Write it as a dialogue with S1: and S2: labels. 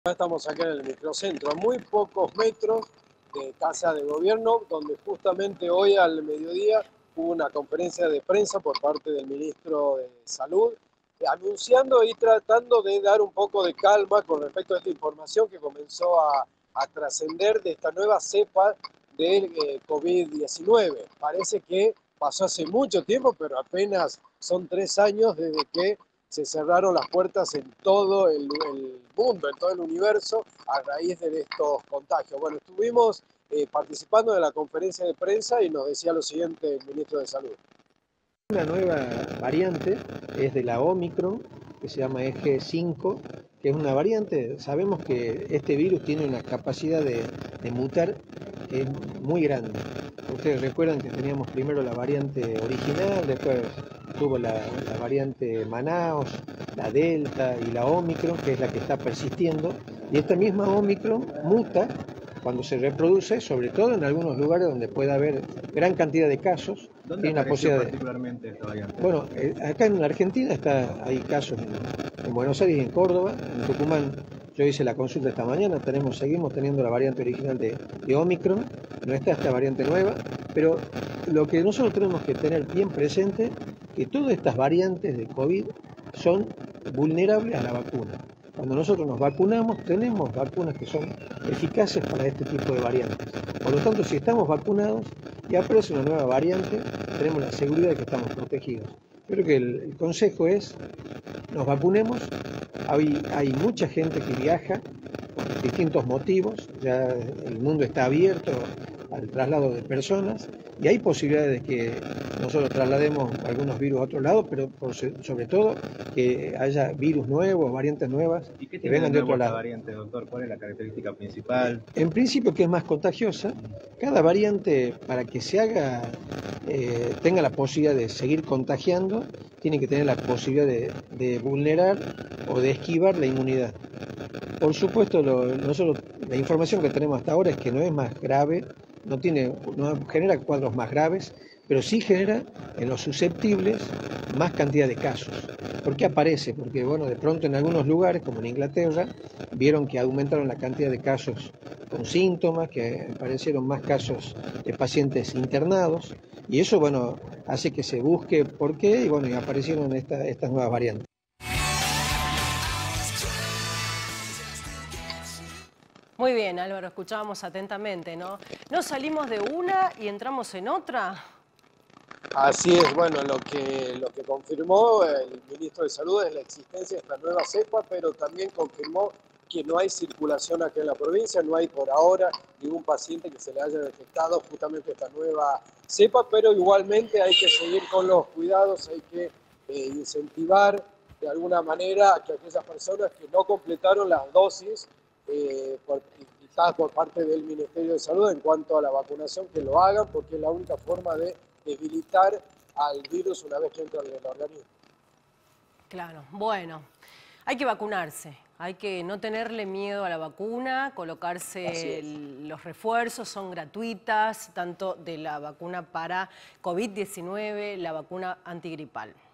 S1: Estamos acá en el microcentro, a muy pocos metros de Casa de Gobierno, donde justamente hoy al mediodía hubo una conferencia de prensa por parte del ministro de Salud, anunciando y tratando de dar un poco de calma con respecto a esta información que comenzó a trascender de esta nueva cepa del COVID-19. Parece que pasó hace mucho tiempo, pero apenas son 3 años desde que se cerraron las puertas en todo el mundo, en todo el universo, a raíz de estos contagios. Bueno, estuvimos participando de la conferencia de prensa y nos decía lo siguiente el ministro de Salud.
S2: Una nueva variante es de la Omicron, que se llama EG5, que es una variante. Sabemos que este virus tiene una capacidad de mutar muy grande. Ustedes recuerdan que teníamos primero la variante original, después tuvo la variante Manaos, la Delta y la Omicron, que es la que está persistiendo. Y esta misma Omicron muta cuando se reproduce, sobre todo en algunos lugares donde puede haber gran cantidad de casos.
S3: ¿Dónde apareció particularmente esta variante?
S2: Bueno, acá en Argentina hay casos en Buenos Aires y en Córdoba. En Tucumán yo hice la consulta esta mañana, seguimos teniendo la variante original de Omicron, no está esta variante nueva, pero lo que nosotros tenemos que tener bien presente que todas estas variantes de COVID son vulnerables a la vacuna. Cuando nosotros nos vacunamos, tenemos vacunas que son eficaces para este tipo de variantes. Por lo tanto, si estamos vacunados y aparece una nueva variante, tenemos la seguridad de que estamos protegidos. Yo creo que el consejo es, nos vacunemos. Hay mucha gente que viaja por distintos motivos, ya el mundo está abierto al traslado de personas y hay posibilidades de que nosotros traslademos algunos virus a otro lado, pero sobre todo que haya virus nuevos, variantes nuevas
S3: que
S2: vengan de otro lado.
S3: Variante, doctor? ¿Cuál es la característica principal?
S2: En principio que es más contagiosa. Cada variante, para que se haga, tenga la posibilidad de seguir contagiando, tiene que tener la posibilidad de vulnerar o de esquivar la inmunidad. Por supuesto, nosotros la información que tenemos hasta ahora es que no es más grave, no genera cuadros más graves, pero sí genera en los susceptibles más cantidad de casos. ¿Por qué aparece? Porque bueno, de pronto en algunos lugares, como en Inglaterra, vieron que aumentaron la cantidad de casos con síntomas, que aparecieron más casos de pacientes internados, y eso bueno, hace que se busque por qué, y bueno, y aparecieron estas nuevas variantes.
S4: Muy bien, Álvaro, escuchábamos atentamente, ¿no? ¿No salimos de una y entramos en otra?
S1: Así es, bueno, lo que confirmó el ministro de Salud es la existencia de esta nueva cepa, pero también confirmó que no hay circulación aquí en la provincia, no hay por ahora ningún paciente que se le haya detectado justamente esta nueva cepa, pero igualmente hay que seguir con los cuidados, hay que incentivar de alguna manera a que aquellas personas que no completaron las dosis, quizás por parte del Ministerio de Salud en cuanto a la vacunación, que lo hagan, porque es la única forma de debilitar al virus una vez que entra en el organismo.
S4: Claro, bueno, hay que vacunarse, hay que no tenerle miedo a la vacuna, colocarse los refuerzos, son gratuitas, tanto de la vacuna para COVID-19, la vacuna antigripal.